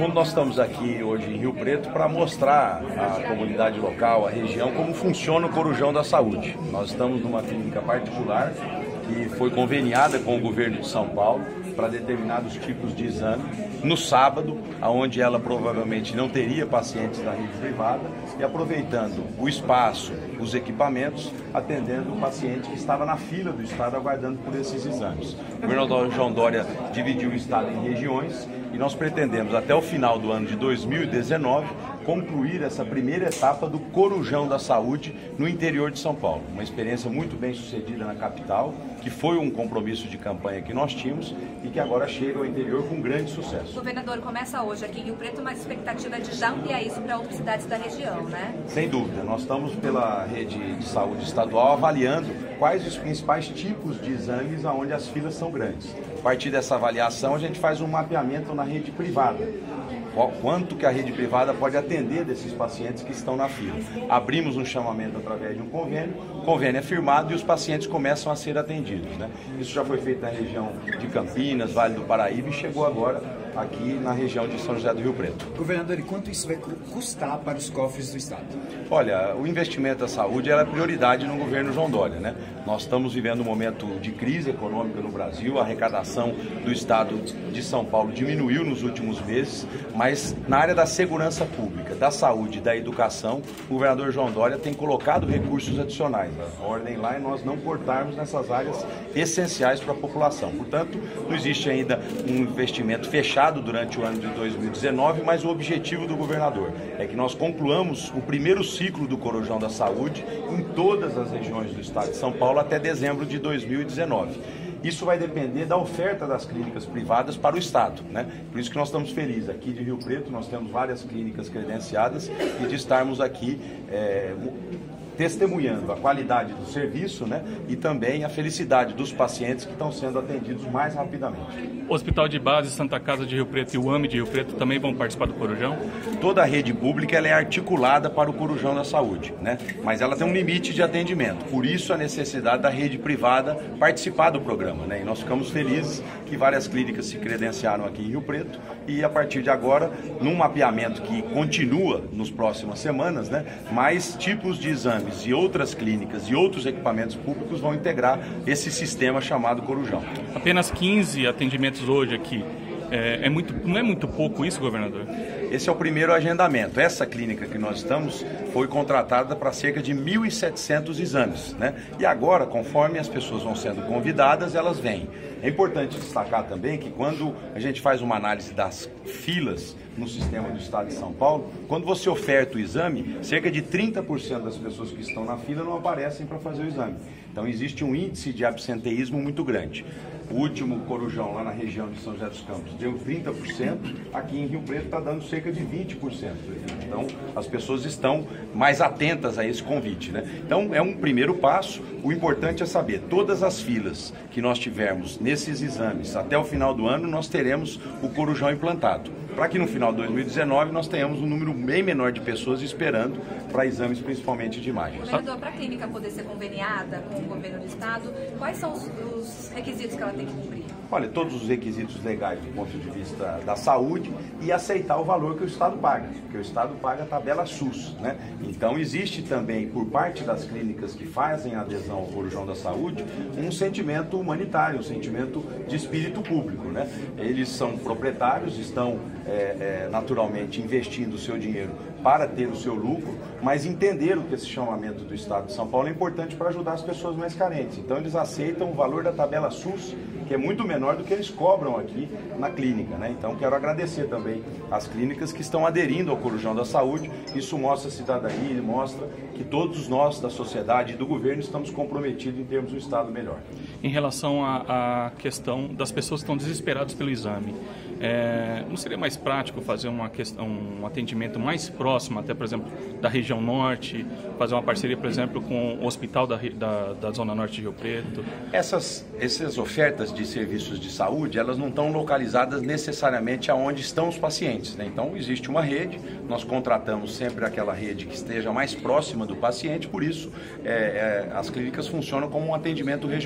fundo, nós estamos aqui hoje em Rio Preto para mostrar à comunidade local, à região, como funciona o Corujão da Saúde. Nós estamos numa clínica particular que foi conveniada com o governo de São Paulo para determinados tipos de exame, no sábado, onde ela provavelmente não teria pacientes da rede privada, e aproveitando o espaço, os equipamentos, atendendo o paciente que estava na fila do estado aguardando por esses exames. O governador João Dória dividiu o estado em regiões e nós pretendemos, até o final do ano de 2019, concluir essa primeira etapa do Corujão da Saúde no interior de São Paulo. Uma experiência muito bem sucedida na capital, que foi um compromisso de campanha que nós tínhamos e que agora chega ao interior com grande sucesso. Governador, começa hoje aqui em Rio Preto, mas a expectativa é de já ampliar isso para outras cidades da região, né? Sem dúvida. Nós estamos pela rede de saúde estadual avaliando quais os principais tipos de exames onde as filas são grandes. A partir dessa avaliação, a gente faz um mapeamento na rede privada. Quanto que a rede privada pode atender desses pacientes que estão na fila. Abrimos um chamamento através de um convênio, o convênio é firmado e os pacientes começam a ser atendidos, né? Isso já foi feito na região de Campinas, Vale do Paraíba e chegou agora aqui na região de São José do Rio Preto. Governador, e quanto isso vai custar para os cofres do Estado? Olha, o investimento da saúde é prioridade no governo João Dória, né? Nós estamos vivendo um momento de crise econômica no Brasil, a arrecadação do Estado de São Paulo diminuiu nos últimos meses, mas na área da segurança pública, da saúde e da educação, o governador João Dória tem colocado recursos adicionais. A ordem lá é nós não cortarmos nessas áreas essenciais para a população. Portanto, não existe ainda um investimento fechado durante o ano de 2019, mas o objetivo do governador é que nós concluamos o primeiro ciclo do Corujão da Saúde em todas as regiões do estado de São Paulo até dezembro de 2019. Isso vai depender da oferta das clínicas privadas para o Estado, né? Por isso que nós estamos felizes. Aqui de Rio Preto nós temos várias clínicas credenciadas e de estarmos aqui testemunhando a qualidade do serviço, né? E também a felicidade dos pacientes que estão sendo atendidos mais rapidamente. O Hospital de Base, Santa Casa de Rio Preto e o AME de Rio Preto também vão participar do Corujão? Toda a rede pública ela é articulada para o Corujão da Saúde, né? Mas ela tem um limite de atendimento, por isso a necessidade da rede privada participar do programa, né? E nós ficamos felizes que várias clínicas se credenciaram aqui em Rio Preto e a partir de agora, num mapeamento que continua nos próximas semanas, né? Mais tipos de exames e outras clínicas e outros equipamentos públicos vão integrar esse sistema chamado Corujão. Apenas 15 atendimentos hoje aqui. Não é muito pouco isso, governador? Esse é o primeiro agendamento. Essa clínica que nós estamos foi contratada para cerca de 1.700 exames, né? E agora, conforme as pessoas vão sendo convidadas, elas vêm. É importante destacar também que quando a gente faz uma análise das filas no sistema do Estado de São Paulo, quando você oferta o exame, cerca de 30% das pessoas que estão na fila não aparecem para fazer o exame. Então existe um índice de absenteísmo muito grande. O último Corujão lá na região de São José dos Campos deu 30%, aqui em Rio Preto está dando cerca de 20%. Então as pessoas estão mais atentas a esse convite, né? Então é um primeiro passo. O importante é saber, todas as filas que nós tivermos nesses exames até o final do ano, nós teremos o Corujão implantado. Para que no final de 2019 nós tenhamos um número bem menor de pessoas esperando para exames, principalmente de imagens. Governador, para a clínica poder ser conveniada com o governo do estado, quais são os requisitos que ela tem que cumprir? Olha, todos os requisitos legais do ponto de vista da saúde e aceitar o valor que o Estado paga, porque o Estado paga a tabela SUS, né? Então existe também, por parte das clínicas que fazem a adesão ao Corujão da Saúde, um sentimento humanitário, um sentimento de espírito público, né? Eles são proprietários, estão naturalmente investindo o seu dinheiro para ter o seu lucro, mas entenderam que esse chamamento do Estado de São Paulo é importante para ajudar as pessoas mais carentes. Então eles aceitam o valor da tabela SUS, que é muito menor do que eles cobram aqui na clínica, né? Então quero agradecer também às clínicas que estão aderindo ao Corujão da Saúde. Isso mostra a cidadania e mostra que todos nós da sociedade e do governo estamos comprometidos em termos de um Estado melhor. Em relação à questão das pessoas que estão desesperadas pelo exame, não seria mais prático fazer um atendimento mais próximo, até por exemplo, da região norte, fazer uma parceria, por exemplo, com o hospital da Zona Norte de Rio Preto? Essas ofertas de serviços de saúde, elas não estão localizadas necessariamente aonde estão os pacientes, né? Então existe uma rede, nós contratamos sempre aquela rede que esteja mais próxima do paciente, por isso as clínicas funcionam como um atendimento regional, né?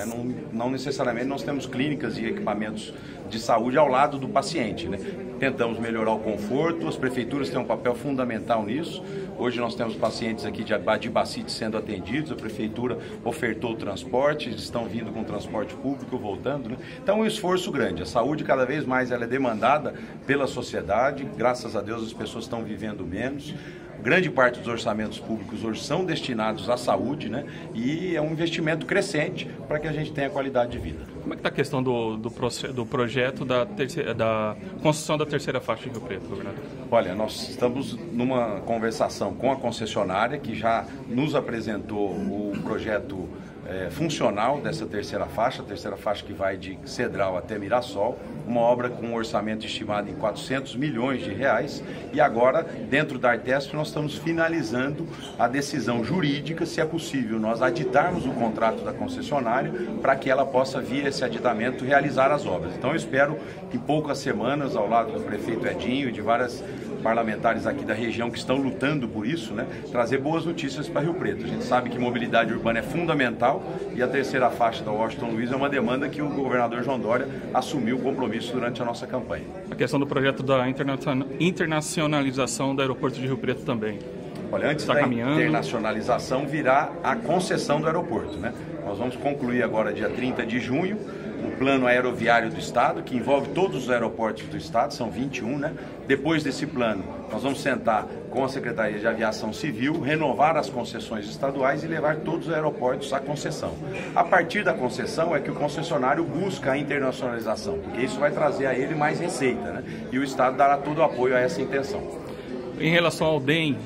Não necessariamente nós temos clínicas e equipamentos de saúde ao lado do paciente, né? Tentamos melhorar o conforto, as prefeituras têm um papel fundamental nisso. Hoje nós temos pacientes aqui de Adibacite sendo atendidos, a prefeitura ofertou o transporte, eles estão vindo com o transporte público, voltando, né? Então é um esforço grande, a saúde cada vez mais ela é demandada pela sociedade, graças a Deus as pessoas estão vivendo menos. Grande parte dos orçamentos públicos hoje são destinados à saúde, né? E é um investimento crescente para que a gente tenha qualidade de vida. Como é que está a questão do projeto da construção da terceira faixa de Rio Preto, governador? Olha, nós estamos numa conversação com a concessionária que já nos apresentou o projeto funcional dessa terceira faixa, a terceira faixa que vai de Cedral até Mirassol, uma obra com um orçamento estimado em 400 milhões de reais, e agora, dentro da Artesp, nós estamos finalizando a decisão jurídica, se é possível nós aditarmos o contrato da concessionária para que ela possa, via esse aditamento, realizar as obras. Então eu espero que em poucas semanas, ao lado do prefeito Edinho e de várias parlamentares aqui da região que estão lutando por isso, né, trazer boas notícias para Rio Preto. A gente sabe que mobilidade urbana é fundamental e a terceira faixa da Washington Luiz é uma demanda que o governador João Dória assumiu o compromisso durante a nossa campanha. A questão do projeto da internacionalização do aeroporto de Rio Preto também. Olha, antes da internacionalização virá a concessão do aeroporto, né? Nós vamos concluir agora dia 30 de junho o plano aeroviário do Estado, que envolve todos os aeroportos do Estado, são 21, né? Depois desse plano, nós vamos sentar com a Secretaria de Aviação Civil, renovar as concessões estaduais e levar todos os aeroportos à concessão. A partir da concessão é que o concessionário busca a internacionalização, porque isso vai trazer a ele mais receita, né? E o Estado dará todo o apoio a essa intenção. Em relação ao DEM,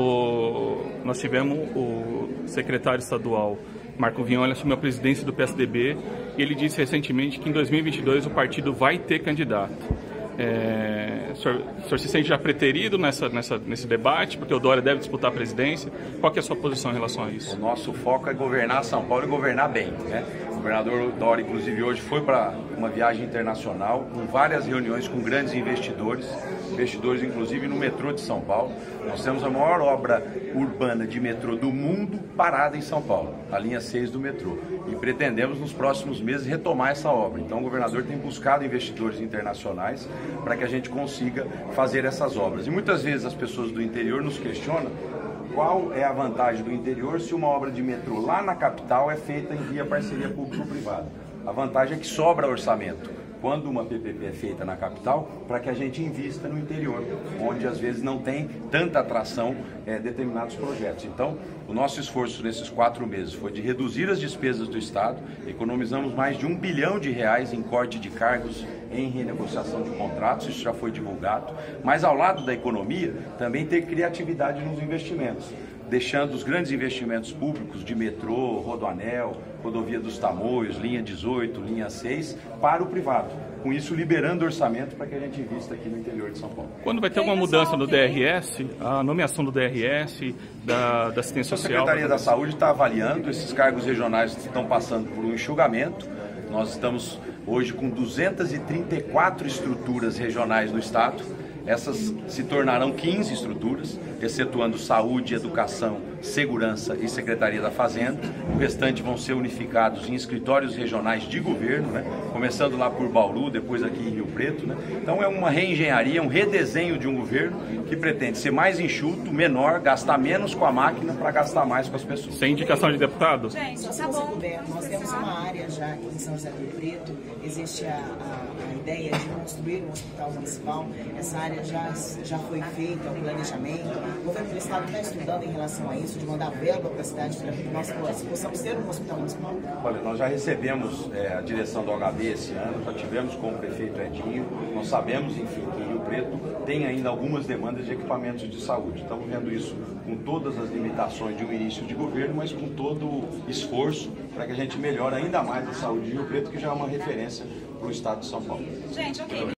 nós tivemos o secretário estadual Marco Vignoli assumiu a presidência do PSDB e ele disse recentemente que em 2022 o partido vai ter candidato. O senhor se sente já preterido nesse debate, porque o Dória deve disputar a presidência? Qual que é a sua posição em relação a isso? O nosso foco é governar São Paulo e governar bem, né? O governador Dória, inclusive, hoje foi para uma viagem internacional, com várias reuniões com grandes investidores, inclusive no metrô de São Paulo. Nós temos a maior obra urbana de metrô do mundo parada em São Paulo, a linha 6 do metrô. E pretendemos, nos próximos meses, retomar essa obra. Então, o governador tem buscado investidores internacionais para que a gente consiga fazer essas obras. E muitas vezes as pessoas do interior nos questionam qual é a vantagem do interior se uma obra de metrô lá na capital é feita em via parceria público-privada. A vantagem é que sobra orçamento quando uma PPP é feita na capital, para que a gente invista no interior, onde às vezes não tem tanta atração determinados projetos. Então, o nosso esforço nesses 4 meses foi de reduzir as despesas do Estado, economizamos mais de R$1 bilhão em corte de cargos, em renegociação de contratos, isso já foi divulgado, mas ao lado da economia, também ter criatividade nos investimentos, deixando os grandes investimentos públicos de metrô, Rodoanel, Rodovia dos Tamoios, linha 18, linha 6, para o privado. Com isso, liberando orçamento para que a gente invista aqui no interior de São Paulo. Quando vai ter alguma mudança no DRS, a nomeação do DRS, da assistência social? A Secretaria da Saúde está avaliando, esses cargos regionais estão passando por um enxugamento. Nós estamos hoje com 234 estruturas regionais no Estado. Essas se tornarão 15 estruturas, excetuando saúde, educação, segurança e Secretaria da Fazenda. O restante vão ser unificados em escritórios regionais de governo, né? Começando lá por Bauru, depois aqui em Rio Preto, né? Então é uma reengenharia, um redesenho de um governo que pretende ser mais enxuto, menor, gastar menos com a máquina para gastar mais com as pessoas. Sem indicação de deputado? Gente, tá bom. Nós temos uma área já aqui em São José do Rio Preto, existe a ideia de construir um hospital municipal, essa área já foi feita, o planejamento, o governo do Estado está estudando em relação a isso, de mandar verba para a cidade para que nós possamos ter um hospital municipal. Olha, nós já recebemos a direção do HB esse ano, já tivemos com o prefeito Edinho, nós sabemos, enfim, que Rio Preto tem ainda algumas demandas de equipamentos de saúde. Estamos vendo isso com todas as limitações de um início de governo, mas com todo o esforço para que a gente melhore ainda mais a saúde de Rio Preto, que já é uma referência para o estado de São Paulo. Gente, ok.